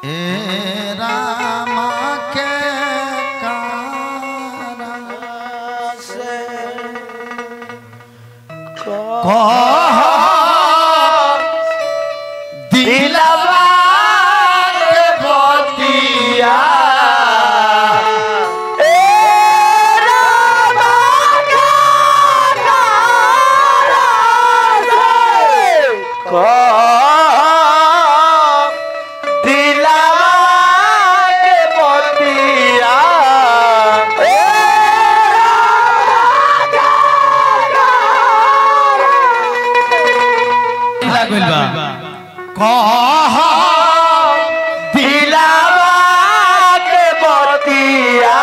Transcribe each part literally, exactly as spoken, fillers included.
ए रामा के कारण से कह दिलवा के बतिया कह दिलवा के बतिया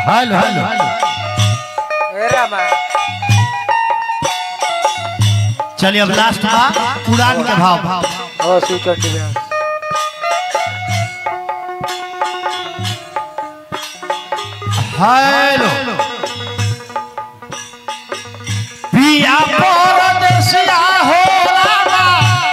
हेलो हेलो चलिए अब लास्ट में उड़ान के भाव ओ सुचंडी में हेलो पिया परदेसिया हो रामा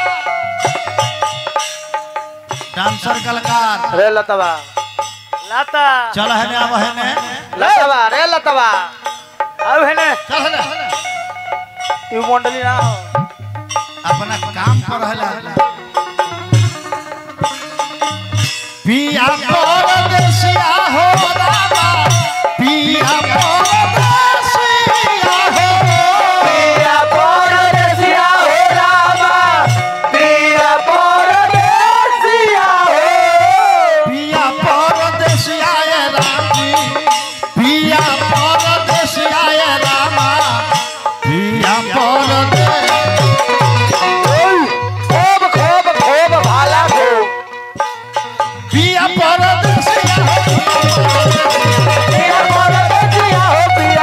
डांसर कलाकार रे लतवा लता चल है ने अब है ने लतवा रे लतवा अब है ने चल है ने यू मंडली ना हो अपना काम पर रहला पिया परदेसिया हो रामा पिया परदेसिया हो पिया परदेसिया हो रामा पिया परदेसिया हो पिया परदेसिया ए रामी पिया परदेसिया ए रामा पिया परदेसिया खूब खूब खूब भाला खो पिया परदेसिया पिया परदेसिया हो पिया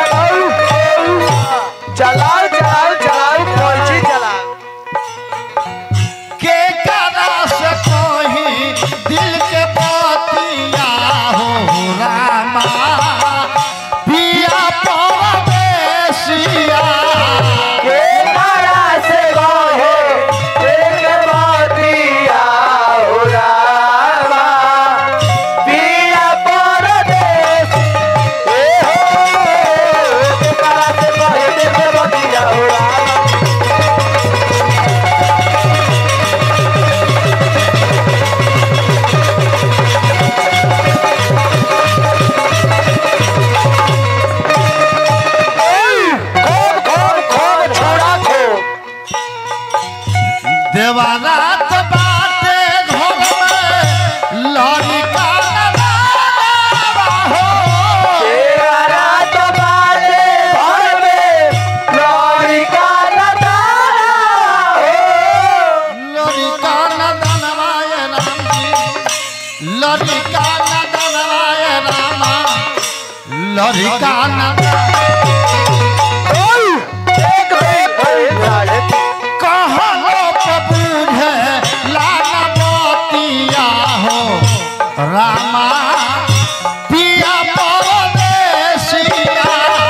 चलाओ चलाओ चलाओ पहुंची चलाओ के करा से कोई दिल के बतिया हो रामा पिया परदेसिया के मारा से गोहे एक बातिया हो रामा पिया परदेस ए हो के मारा से गोहे एक बातिया हो रामा खूब खूब खूब छोड़ा खो देवारात बाटे घर में लड़का नवाबा हो तेरा तो बाले घर में लड़का लताना हो लड़का नदनवाय राम जी लड़का नदनवाय रामा लड़का नदन एक एक कहलो बबूझे लाना बतिया हो रामा पिया परदेसिया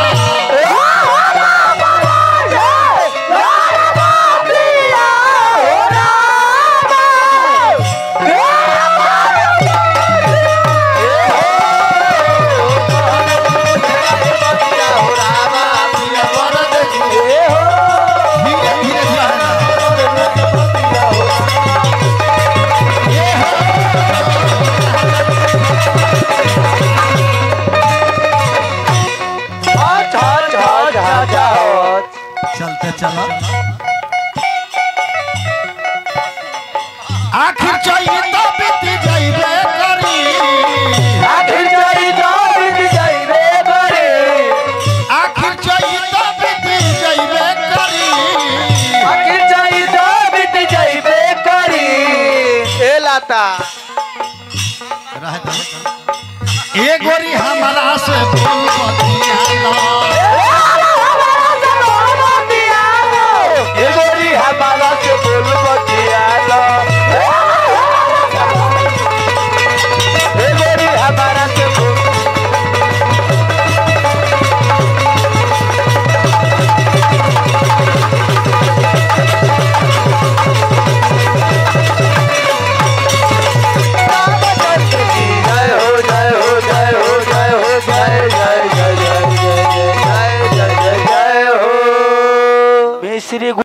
धीरे धीरे जाना ये हो चलते चलो आखिर चाहिए तो बीती जाइबे करी आखिर चाहिए तो बीती जाइबे करी रह दे ए गोरी हमारा से बोल बतिया हमारा से बोल बतिया लो हमारा से बोल जय हो जय हो जय हो जय हो जय जय जय जय जय जय जय जय जय हो मिश्री